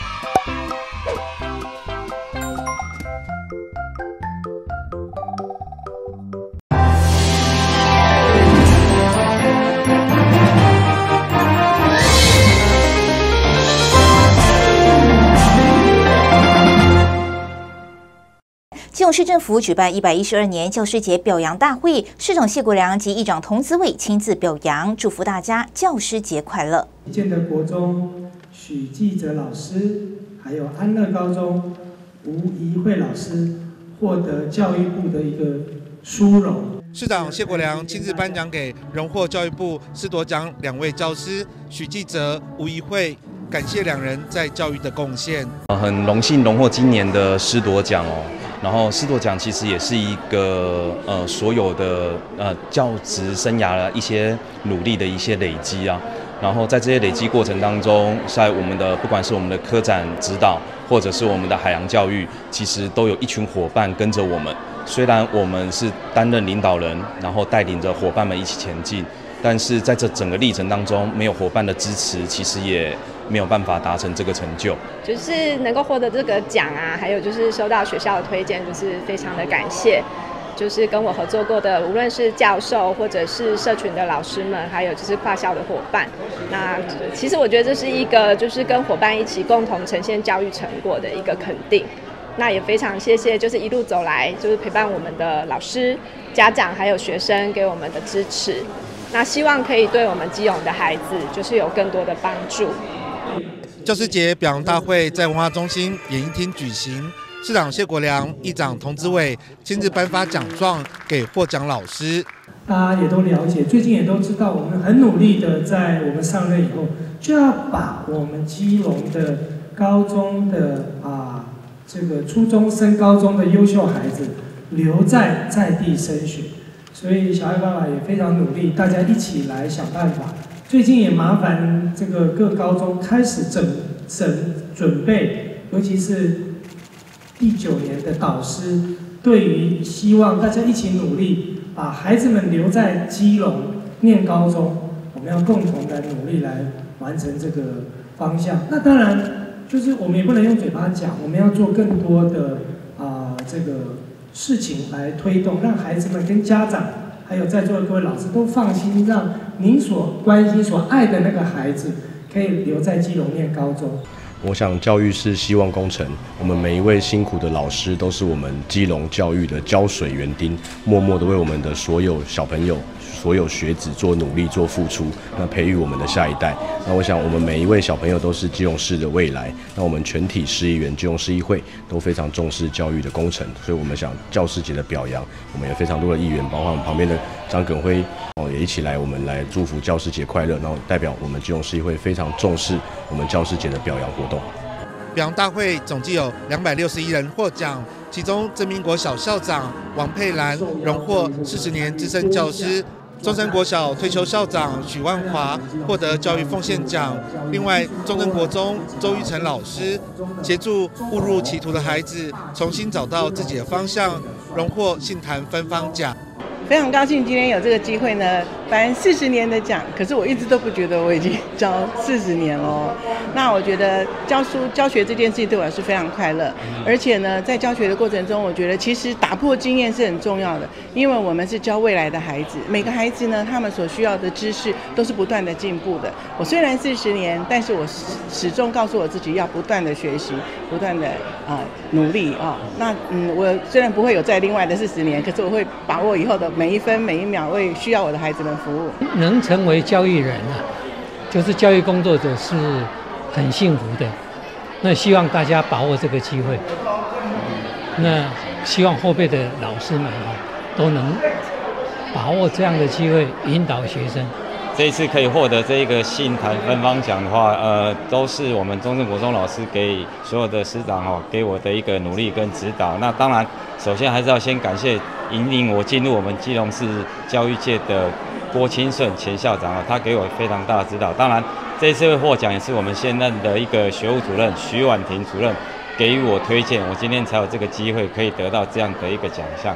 基隆市政府举办112年教师节表扬大会，市长谢国良及议长童子伟亲自表扬，祝福大家教师节快乐。 建德国中许继哲老师，还有安乐高中吴怡慧老师获得教育部的一个殊荣。 市长谢国良亲自颁奖给荣获教育部师铎奖2位教师许继哲、吴怡慧，感谢2人在教育的贡献。 很荣幸荣获今年的师铎奖哦。然后师铎奖其实也是一个所有的教职生涯的一些努力的一些累积啊。然后在这些累积过程当中，在我们的不管是我们的科展指导，或者是我们的海洋教育，其实都有一群伙伴跟着我们。虽然我们是担任领导人，然后带领着伙伴们一起前进，但是在这整个历程当中，没有伙伴的支持，其实也没有办法达成这个成就。 就是能够获得这个奖啊，还有就是收到学校的推荐，就是非常的感谢。就是跟我合作过的，无论是教授或者是社群的老师们，还有就是跨校的伙伴。那其实我觉得这是一个就是跟伙伴一起共同呈现教育成果的一个肯定。那也非常谢谢，就是一路走来就是陪伴我们的老师、家长还有学生给我们的支持。那希望可以对我们基隆的孩子就是有更多的帮助。 教师节表扬大会在文化中心演艺厅举行，市长谢国良、议长童子伟亲自颁发奖状给获奖老师。 大家也都了解，最近也都知道，我们很努力的在我们上任以后，就要把我们基隆的高中的这个初中升高中的优秀孩子留在地升学。所以小爱爸爸也非常努力，大家一起来想办法。最近也麻烦这个各高中开始准备，尤其是第9年的导师，对于希望大家一起努力，把孩子们留在基隆念高中，我们要共同的努力来完成这个方向。那当然，就是我们也不能用嘴巴讲，我们要做更多的这个事情来推动，让孩子们跟家长还有在座的各位老师都放心，让您所关心、所爱的那个孩子可以留在基隆念高中。 我想教育是希望工程，我们每一位辛苦的老师都是我们基隆教育的胶水园丁，默默的为我们的所有小朋友、所有学子做努力、做付出，那培育我们的下一代。那我想我们每一位小朋友都是基隆市的未来，那我们全体市议员、基隆市议会都非常重视教育的工程，所以我们想教师节的表扬，我们有非常多的议员，包括我们旁边的张耿辉也一起来，我们来祝福教师节快乐，然后代表我们基隆市议会非常重视我们教师节的表扬活动。 表扬大会总计有261人获奖，其中真民国小校长王佩兰荣获40年资深教师，中山国小退休校长许万华获得教育奉献奖。另外，中正国中周玉成老师协助误入歧途的孩子重新找到自己的方向，荣获信坛芬芳奖。 非常高兴今天有这个机会呢， 颁40年的奖，可是我一直都不觉得我已经教40年了。那我觉得教学这件事情对我来说非常快乐，而且呢，在教学的过程中，我觉得其实打破经验是很重要的，因为我们是教未来的孩子，每个孩子呢，他们所需要的知识都是不断的进步的。我虽然40年，但是我始终告诉我自己要不断的学习，不断的努力啊。那我虽然不会有再另外的40年，可是我会把握以后的每一分每一秒，为需要我的孩子们服务。 能成为教育人啊，就是教育工作者是很幸福的。那希望大家把握这个机会。那希望后辈的老师们都能把握这样的机会，引导学生。 这一次可以获得这个信坛分芳奖的话，都是我们中正国中老师给所有的师长给我的一个努力跟指导。那当然，首先还是要先感谢引领我进入我们基隆市教育界的郭清顺前校长他给我非常大的指导。当然，这一次获奖也是我们现任的一个学务主任徐婉婷主任给予我推荐，我今天才有这个机会可以得到这样的一个奖项。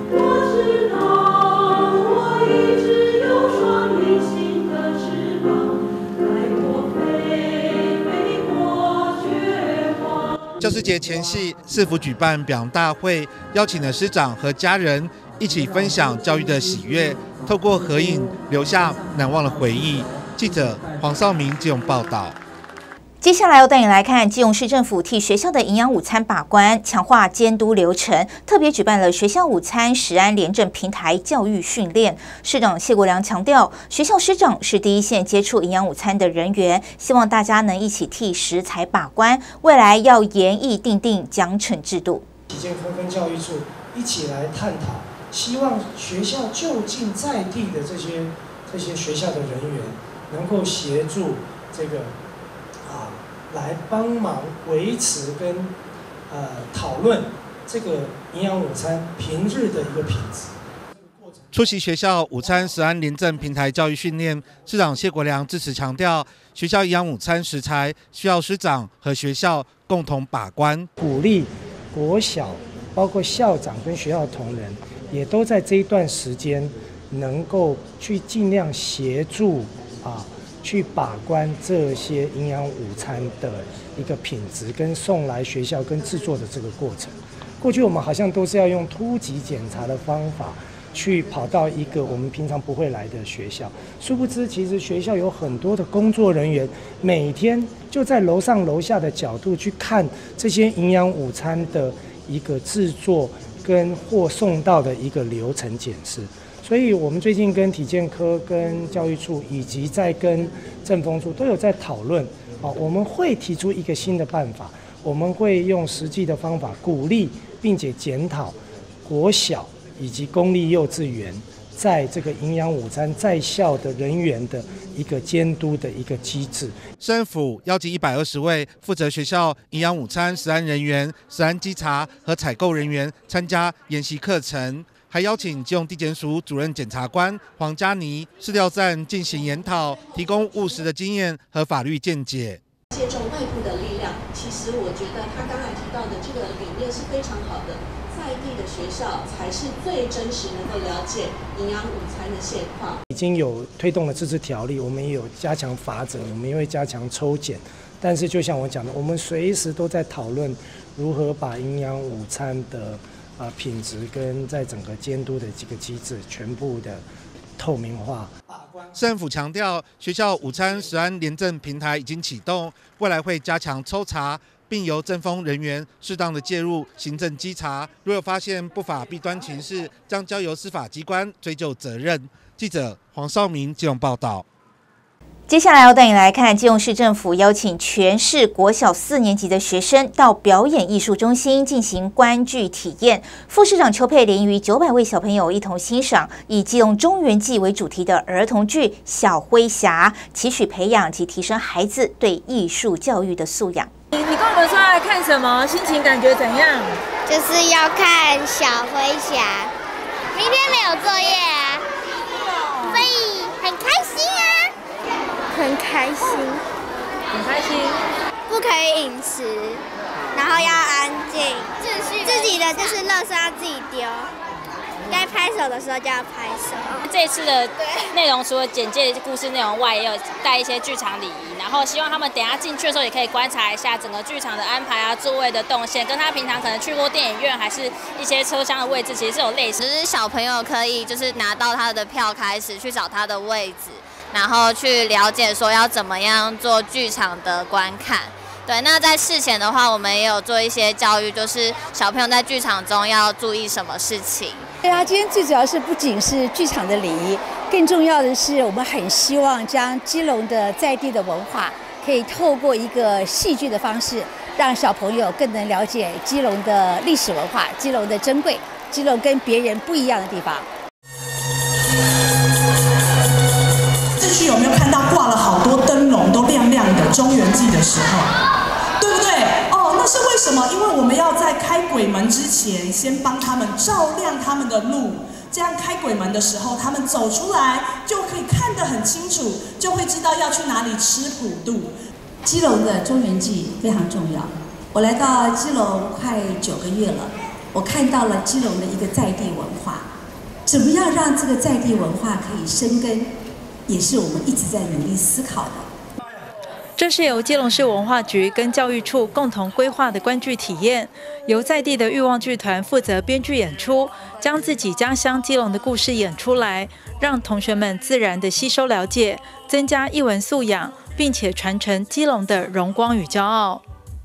教师节前夕，市府举办表扬大会，邀请了师长和家人一起分享教育的喜悦，透过合影留下难忘的回忆。记者黄少明基隆报道。 接下来要带你来看基隆市政府替学校的营养午餐把关，强化监督流程，特别举办了学校午餐食安廉政平台教育训练。市长谢国良强调，学校师长是第一线接触营养午餐的人员，希望大家能一起替食材把关，未来要严厉订定奖惩制度。 体健科跟教育处一起来探讨，希望学校就近在地的这些学校的人员能够协助这个来帮忙维持跟讨论这个营养午餐平日的一个品质。 出席学校午餐食安廉政平台教育训练，市长谢国良致辞强调，学校营养午餐食材需要师长和学校共同把关， 鼓励国小包括校长跟学校同仁也都在这一段时间能够去尽量协助去把关这些营养午餐的一个品质跟送来学校跟制作的这个过程。过去我们好像都是要用突击检查的方法去跑到一个我们平常不会来的学校，殊不知其实学校有很多的工作人员每天就在楼上楼下的角度去看这些营养午餐的一个制作跟或送到的一个流程检视。所以我们最近跟体健科、跟教育处以及在跟政风处都有在讨论，我们会提出一个新的办法，我们会用实际的方法鼓励并且检讨国小以及公立幼稚园在这个营养午餐在校的人员的一个监督的一个机制。 市政府邀集120位负责学校营养午餐食安人员、食安稽查和采购人员参加研习课程。还邀请基隆地检署主任检察官黄嘉妮市调站进行研讨，提供务实的经验和法律见解。 借重外部的力量，其实我觉得他刚才提到的这个理念是非常好的。在地的学校才是最真实能够了解营养午餐的现况。 已经有推动了自治条例，我们也有加强罚则，我们也会加强抽检。但是就像我讲的，我们随时都在讨论如何把营养午餐的品质跟在整个监督的这个机制全部的透明化。 市政府强调，学校午餐食安廉政平台已经启动，未来会加强抽查，并由政风人员适当的介入行政稽查，如有发现不法弊端情事，将交由司法机关追究责任。记者黄少明基隆报道。 接下来要带你来看，基隆市政府邀请全市国小4年级的学生到表演艺术中心进行观剧体验。副市长邱佩玲与900位小朋友一同欣赏以基隆中元祭为主题的儿童剧《小灰侠》，期许培养及提升孩子对艺术教育的素养。 你跟我们说要看什么？心情感觉怎样？ 就是要看小灰侠。明天没有作业啊，所以很开心啊。很开心， 很开心。 不可以饮食，然后要安静。自己的就是垃圾要自己丢， 该拍手的时候就要拍手。 这次的内容除了简介故事内容外，也有带一些剧场礼仪，然后希望他们等一下进去的时候也可以观察一下整个剧场的安排啊、座位的动线，跟他平常可能去过电影院还是一些车厢的位置，其实是有类似。 就是小朋友可以就是拿到他的票开始去找他的位置，然后去了解说要怎么样做剧场的观看。对，那在事前的话，我们也有做一些教育，就是小朋友在剧场中要注意什么事情。 对啊，今天最主要是不仅是剧场的礼仪，更重要的是我们很希望将基隆的在地的文化，可以透过一个戏剧的方式，让小朋友更能了解基隆的历史文化、基隆的珍贵、基隆跟别人不一样的地方。 这区有没有看到挂了好多灯笼，都亮亮的？中元祭的时候，对不对？哦，那是为什么？因为我们要在开鬼门之前，先帮他们照亮他们的路，这样开鬼门的时候，他们走出来就可以看得很清楚，就会知道要去哪里吃普渡。 基隆的中元祭非常重要。我来到基隆快9个月了，我看到了基隆的一个在地文化，怎么样让这个在地文化可以生根，也是我们一直在努力思考的。 这是由基隆市文化局跟教育处共同规划的观剧体验，由在地的欲望剧团负责编剧演出，将自己家乡基隆的故事演出来，让同学们自然的吸收了解，增加艺文素养，并且传承基隆的荣光与骄傲。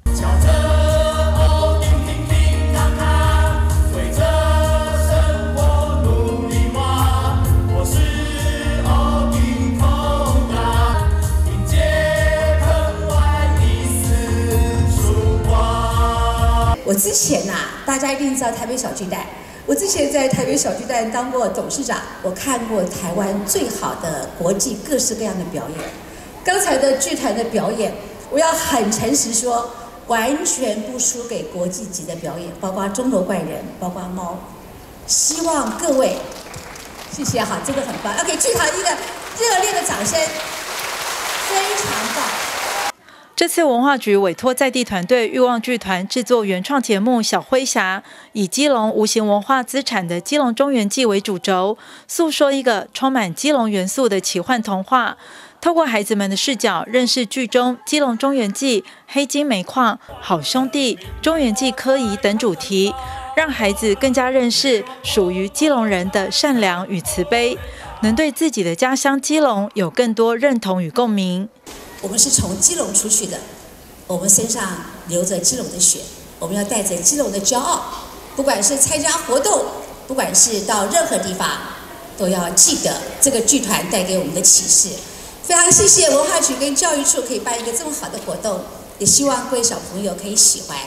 我之前大家一定知道台北小巨蛋。我之前在台北小巨蛋当过董事长，我看过台湾最好的国际各式各样的表演。刚才的剧团的表演，我要很诚实说，完全不输给国际级的表演，包括钟楼怪人，包括猫。希望各位，谢谢哈，这个很棒，要给剧团一个热烈的掌声，非常棒。 这次文化局委托在地团队欲望剧团制作原创节目《小灰侠》，以基隆无形文化资产的基隆中元祭为主轴，诉说一个充满基隆元素的奇幻童话。透过孩子们的视角，认识剧中基隆中元祭、黑金煤矿、好兄弟、中元祭科仪等主题，让孩子更加认识属于基隆人的善良与慈悲，能对自己的家乡基隆有更多认同与共鸣。 我们是从基隆出去的，我们身上流着基隆的血，我们要带着基隆的骄傲，不管是参加活动，不管是到任何地方，都要记得这个剧团带给我们的启示。非常谢谢文化局跟教育处可以办一个这么好的活动，也希望各位小朋友可以喜欢。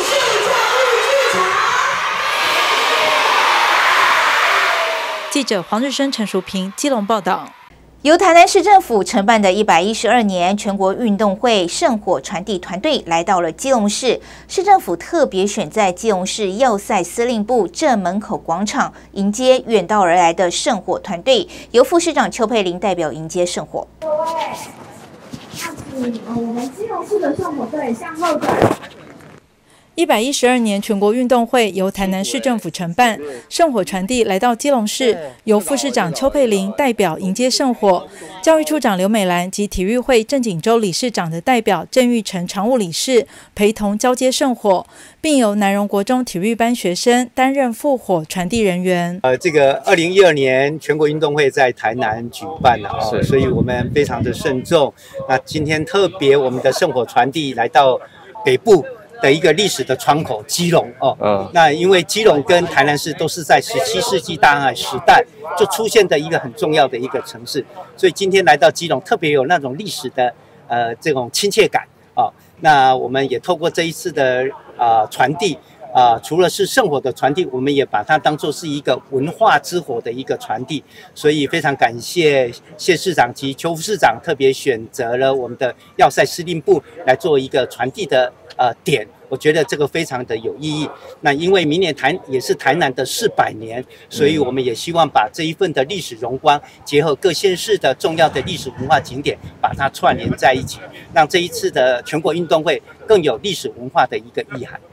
记者黄日升、陈淑平，基隆报道。 由台南市政府承办的112年全国运动会圣火传递团队来到了基隆市，市政府特别选在基隆市要塞司令部正门口广场迎接远道而来的圣火团队，由副市长邱佩玲代表迎接圣火。 各位，我们基隆市的圣火队向后转。 112年全国运动会由台南市政府承办，圣火传递来到基隆市，由副市长邱佩玲代表迎接圣火，教育处长刘美兰及体育会郑锦州理事长的代表郑玉成常务理事陪同交接圣火，并由南荣国中体育班学生担任副火传递人员。 这个2012年全国运动会在台南举办了所以我们非常的慎重。那今天特别我们的圣火传递来到北部的一个历史的窗口基隆那因为基隆跟台南市都是在17世纪大航海时代就出现的一个很重要的一个城市，所以今天来到基隆特别有那种历史的这种亲切感那我们也透过这一次的传递除了是圣火的传递，我们也把它当作是一个文化之火的一个传递，所以非常感谢谢市长及邱副市长特别选择了我们的要塞司令部来做一个传递的点，我觉得这个非常的有意义。那因为明年也是台南的400年，所以我们也希望把这一份的历史荣光结合各县市的重要的历史文化景点，把它串联在一起，让这一次的全国运动会更有历史文化的一个意涵。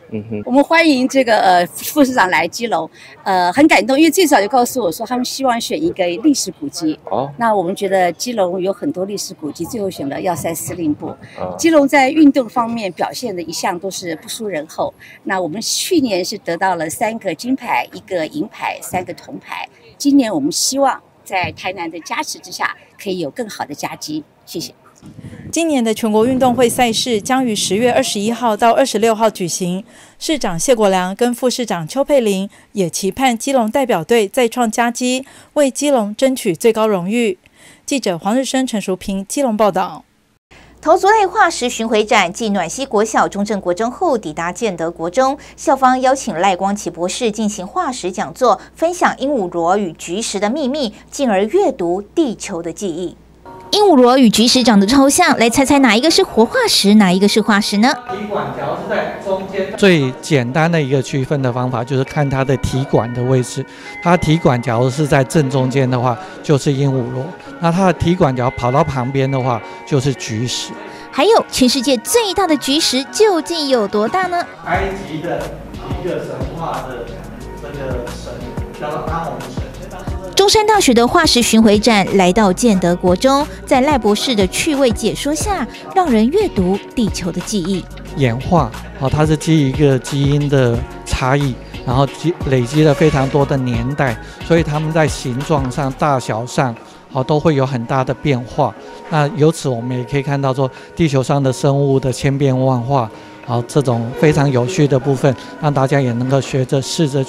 我们欢迎这个副市长来基隆，很感动，因为最早就告诉我说他们希望选一个历史古迹。那我们觉得基隆有很多历史古迹，最后选了要塞司令部。基隆在运动方面表现的一向都是不输人后。那我们去年是得到了3个金牌、1个银牌、3个铜牌。今年我们希望在台南的加持之下，可以有更好的佳绩。谢谢。 今年的全国运动会赛事将于10月21号到26号举行。市长谢国良跟副市长邱佩玲也期盼基隆代表队再创佳绩，为基隆争取最高荣誉。记者黄日升、陈淑平基隆报道。 头足类化石巡回展继暖溪国小、中正国中后抵达建德国中，校方邀请赖光启博士进行化石讲座，分享鹦鹉螺与菊石的秘密，进而阅读地球的记忆。鹦鹉螺与菊石长得超像，来猜猜哪一个是活化石，哪一个是化石呢？ 体管假如是在中间，最简单的一个区分的方法就是看它的体管的位置。它体管假如是在正中间的话，就是鹦鹉螺；那它的体管假如跑到旁边的话，就是菊石。 还有，全世界最大的菊石究竟有多大呢？ 埃及的一个神话的这个神叫做阿蒙神。 中山大学的化石巡回展来到建德国中，在赖博士的趣味解说下，让人阅读地球的记忆。 演化它是基于一个基因的差异，然后累积了非常多的年代，所以它们在形状上、大小上都会有很大的变化。那由此我们也可以看到说，地球上的生物的千变万化，这种非常有趣的部分，让大家也能够试着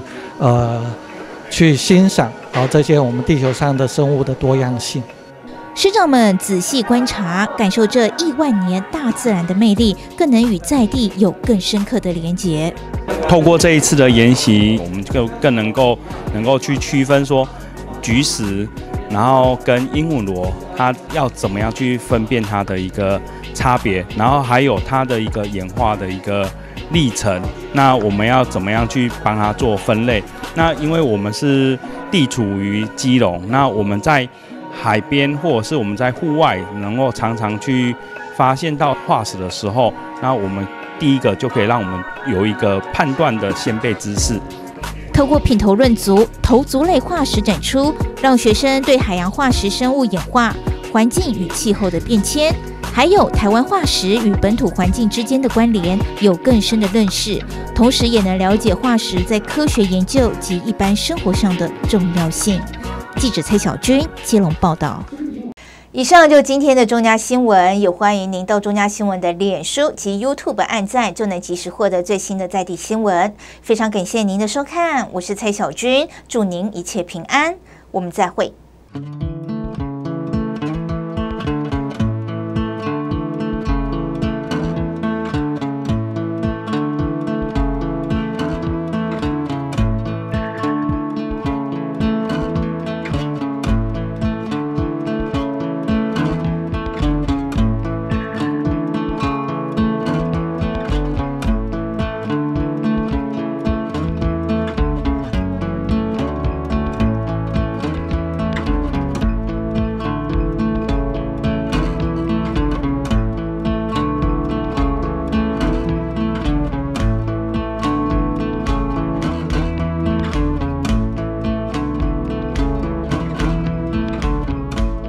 去欣赏这些我们地球上的生物的多样性。 师长们仔细观察，感受这亿万年大自然的魅力，更能与在地有更深刻的连结。 透过这一次的研习，我们就更能够去区分说菊石，然后跟鹦鹉螺，它要怎么样去分辨它的一个差别，然后还有它的一个演化的一个历程。那我们要怎么样去帮它做分类？那因为我们是地处于基隆，那我们在海边或者是我们在户外，能够常常去发现到化石的时候，那我们第一个就可以让我们有一个判断的先辈知识。 透过品头论足、头足类化石展出，让学生对海洋化石生物演化、环境与气候的变迁，还有台湾化石与本土环境之间的关联有更深的认识，同时也能了解化石在科学研究及一般生活上的重要性。记者蔡小军基隆报道。以上就今天的中嘉新闻，也欢迎您到中嘉新闻的脸书及 YouTube 按赞，就能及时获得最新的在地新闻。非常感谢您的收看，我是蔡小军，祝您一切平安，我们再会。